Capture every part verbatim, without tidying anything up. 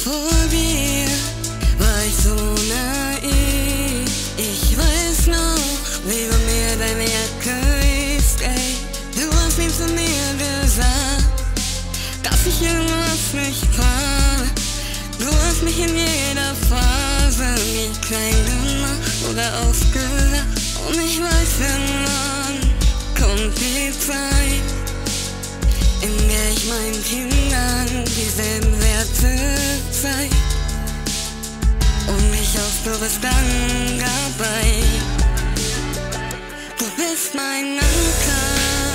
vor dir war ich so naiv. Ich weiß noch, wie bei mir deine Jacke ist, ey. Du hast mir zu mir gesagt, dass ich irgendwas nicht kann. Du hast mich in jeder Phase nie klein gemacht oder ausgelacht. Und ich weiß, irgendwann kommt die Zeit, in der ich meinen Kindern dieselben Werte zeig. Und ich hoffe, du bist dann dabei. Du bist mein Anker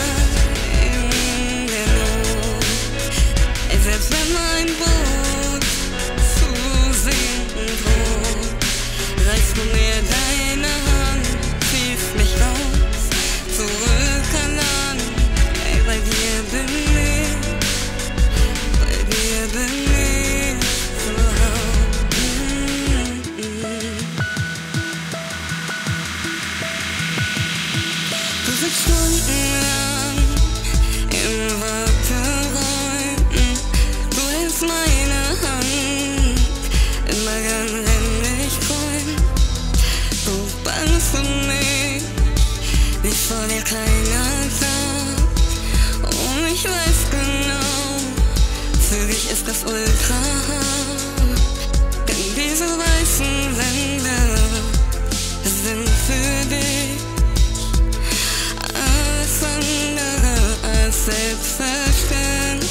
in der Not. Selbst wenn mein Boot zu sinken droht, reichst du mir deine Hand, ziehst mich raus, zurück an Land. Ey, bei dir bin ich, bei dir bin ich zu Hause. Du sitzt stundenlang im Warteräumen, du hältst meine Hand, immer ganz wendig träumen. Du bangst um mich, wie vor dir keiner sagt. Und ich weiß genau, zügig ist das ultra hart. Denn diese weißen Wände sind für dich alles andere als selbstverständlich.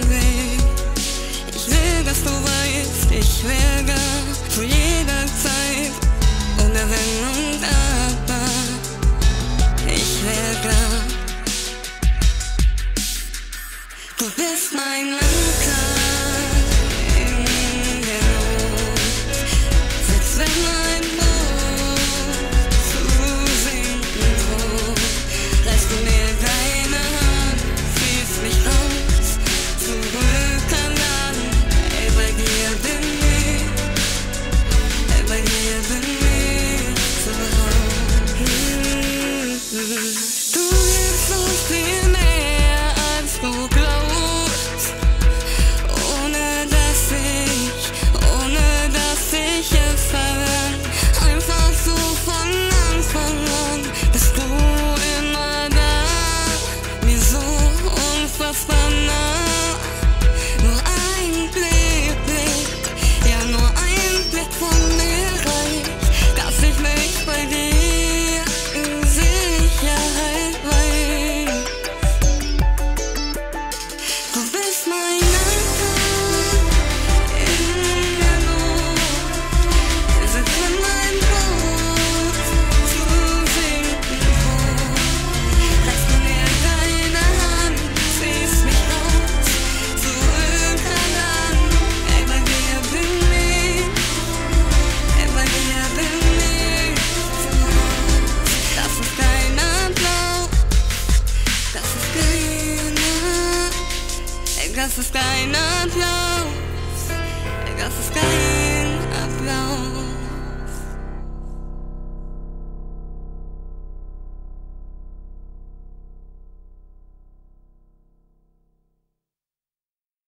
Ich will, dass du weißt, ich wäre da zu jeder Zeit, ohne Wenn und Aber. Ich wäre da. Du bist mein Mann.